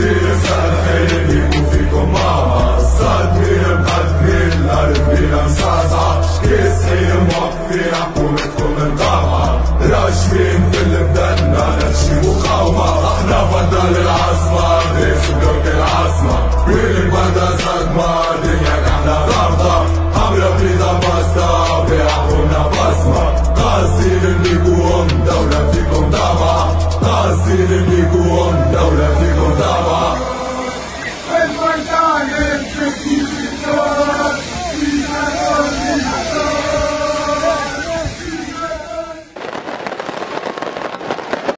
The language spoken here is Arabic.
كبير سهل خير يكون فيكم ماما. صادقين مقدمين الألف بلا مصاصة، كيسحين موقفين عقولتكم القامة. راجلين في البدن نمشي مقاومة، احنا فضل العاصمة غير سلوك العاصمة. وين البلدة صدمة